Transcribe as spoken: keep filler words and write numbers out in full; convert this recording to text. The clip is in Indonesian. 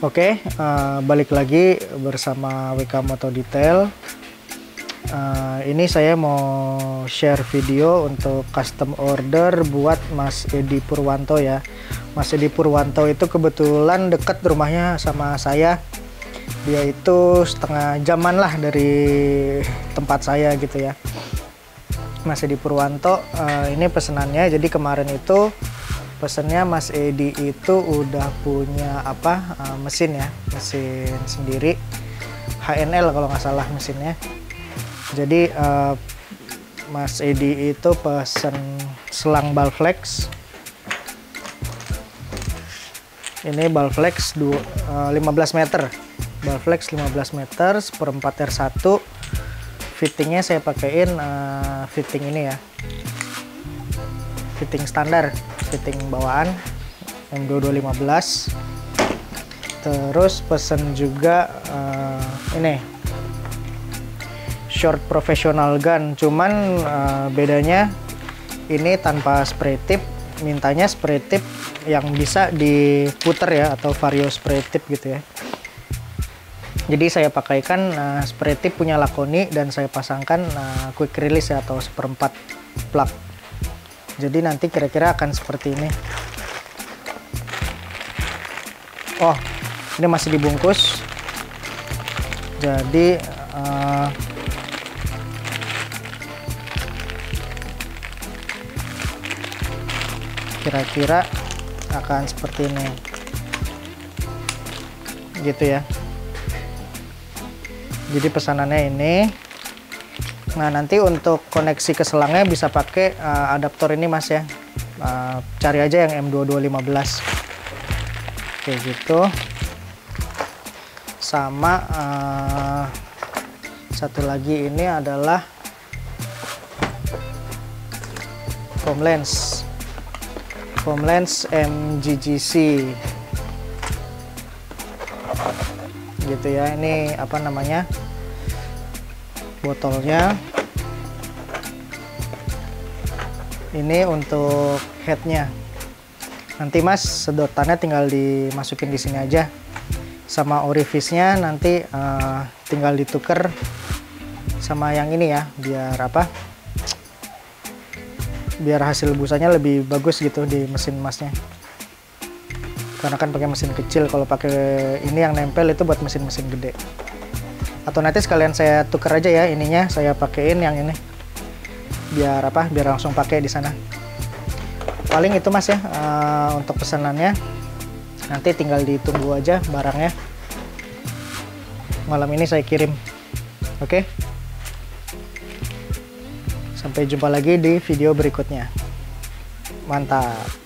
Oke, uh, balik lagi bersama W K Moto Detail. Uh, ini saya mau share video untuk custom order buat Mas Edi Purwanto ya. Mas Edi Purwanto itu kebetulan dekat rumahnya sama saya. Dia itu setengah jaman lah dari tempat saya gitu ya. Mas Edi Purwanto, uh, ini pesenannya. Jadi kemarin itu pesennya Mas Edi itu udah punya apa uh, mesin ya, mesin sendiri H N L kalau nggak salah mesinnya. Jadi uh, Mas Edi itu pesen selang Balflex. Ini Balflex uh, lima belas meter, Balflex lima belas meter seperempat R satu. Fittingnya saya pakein uh, fitting ini ya, fitting standar, fitting bawaan M dua dua lima belas. Terus pesen juga uh, ini short professional gun, cuman uh, bedanya ini tanpa spray tip, mintanya spray tip yang bisa diputer ya, atau vario spray tip gitu ya. Jadi saya pakaikan uh, spray tip punya Laconi dan saya pasangkan uh, quick release ya, atau seperempat plug. Jadi nanti kira-kira akan seperti ini. Oh, ini masih dibungkus. Jadi uh, kira-kira akan seperti ini, gitu ya. Jadi pesanannya ini. Nah, nanti untuk koneksi ke selangnya bisa pakai uh, adaptor ini Mas ya. Uh, cari aja yang M dua dua lima belas. Kayak gitu. Sama uh, satu lagi ini adalah foam lens. Foam lens M G G C. Gitu ya. Ini apa namanya? Botolnya. Ini untuk headnya. Nanti Mas sedotannya tinggal dimasukin di sini aja. Sama orifice-nya nanti uh, tinggal ditukar sama yang ini ya, biar apa? Biar hasil busanya lebih bagus gitu di mesin Masnya. Karena kan pakai mesin kecil, kalau pakai ini yang nempel itu buat mesin-mesin gede. Atau nanti sekalian saya tuker aja ya ininya, saya pakein yang ini, biar apa, biar langsung pakai di sana. Paling itu Mas ya uh, untuk pesanannya. Nanti tinggal ditunggu aja barangnya, malam ini saya kirim. Oke, sampai jumpa lagi di video berikutnya. Mantap.